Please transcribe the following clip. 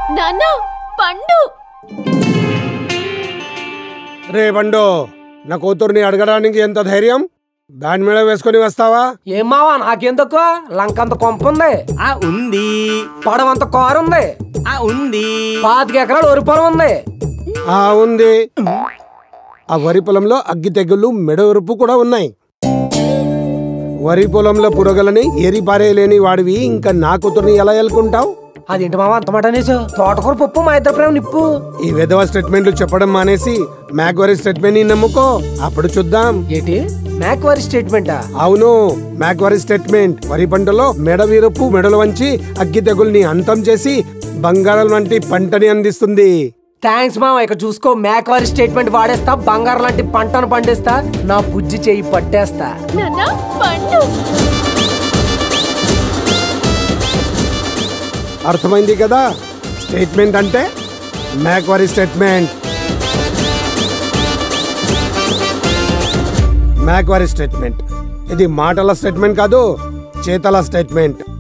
నాన్న పండు. రే బండు, నా కూతుర్ని అడగడానికి ఎంత ధైర్యం? బ్యాండ్ మీద వేసుకొని వస్తావా? ఏం మావా నాకెందుకు? లంకంత కొంప ఉంది. ఉంది. పడవంత కారు ఉంది. ఉంది. 25 ఎకరాలు వరి పొలం ఉంది. ఉంది. ఆ వరి పొలంలో అగ్గి తెగుళ్ళు మెడవరుపు కూడా ఉన్నాయి. వరి పొలంలో పురగలని ఏరి పారేయలేని వాడివి ఇంకా నా కూతుర్ని ఎలా ఎలుకుంటావు? అదేంటి మావా అంత మాట అనేసి? తోటకూర పప్పు మా ఇద్దరు ప్రేమ నిప్పు. ఈ విధవ స్టేట్మెంట్లు చెప్పడం మానేసి మ్యాక్వరీ స్టేట్మెంట్ ని నమ్ముకో, అప్పుడు చూద్దాం. ఏంటి మ్యాక్వరీ స్టేట్మెంటా? అవును, మ్యాక్వరీ స్టేట్మెంట్. వరి పంటలో మెడ వీరపు మెడలు వంచి అగ్గి తెగుల్ని అంతం చేసి బంగారం వంటి పంటని అందిస్తుంది. థ్యాంక్స్ మామ. ఇక చూసుకో, మ్యాక్వరీ స్టేట్మెంట్ వాడేస్తా, బంగారం లాంటి పంటను పండిస్తా, నా బుజ్జి చేయి పట్టేస్తా. నాన్న పండు. అర్థమైంది కదా? స్టేట్మెంట్ అంటే మ్యాక్వరీ స్టేట్మెంట్. మ్యాక్వరీ స్టేట్మెంట్ ఇది మాటల స్టేట్మెంట్ కాదు, చేతల స్టేట్మెంట్.